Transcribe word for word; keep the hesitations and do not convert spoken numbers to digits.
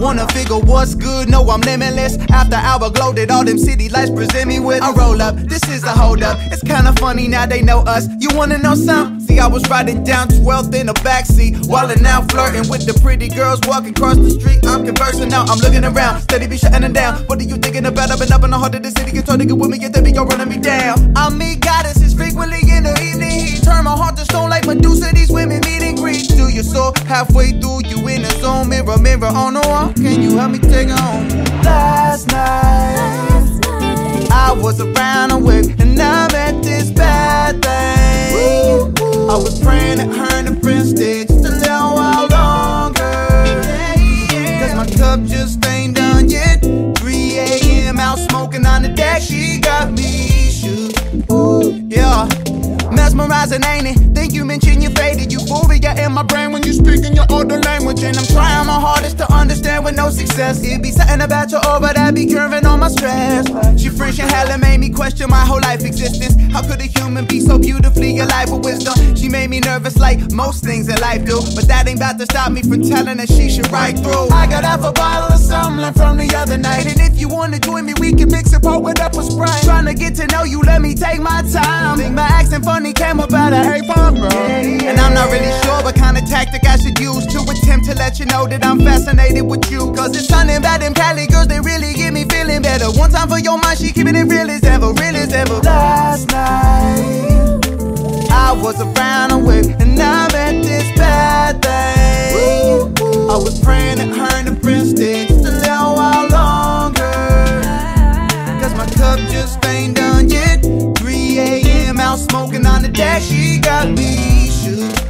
Wanna figure what's good, no I'm limitless. After hour glow that all them city lights present me with. I roll up, this is a hold up. It's kinda funny now they know us. You wanna know something? See I was riding down twelfth in the backseat, while now flirting with the pretty girls walking across the street. I'm conversing now, I'm looking around, steady be shutting them down. What are you thinking about? I've been up in the heart of the city, you told to get with me, you think you're running me down. I meet goddesses frequently in the evening heat. Turn my heart to stone like Medusa, these women meet and greet. Do your soul halfway through, you in the zone. Mirror, mirror on the wall, can you help me take it home? Last night, I was around a week and I met this bad thing. I was praying that her and her friends stayed just a little while longer, cause my cup just ain't done yet. Three A M out smoking on the deck, she got me shook. Yeah, mesmerizing, ain't it? Think you mention your faded euphoria in my brain when you speak in your older language. And I'm trying my hardest to understand with no success. It be something about your over that be curing all my stress. She French and hella made me question my whole life existence. How could a human be so beautifully alive with wisdom? She made me nervous like most things in life do, but that ain't about to stop me from telling her she should ride through. I got half a bottle of something from the other night, and if you wanna join me we can mix it, pour it up a Sprite. Trying to get to know you, let me take my time. Think my accent funny came about a hey punk bro. And I'm not really sure what kind of tactic I should use to attempt to let you know that I'm fascinated with you. Cause it's something about them Cali girls, they really get me feeling better. One time for your mind, she keeping it real as ever, real as ever. Last night, I was around a week and I met this bad thing. I was praying that her and her friends stayed just a little while longer, cause my cup just ain't done yet. Three A M out smoking on the deck, she got me shook.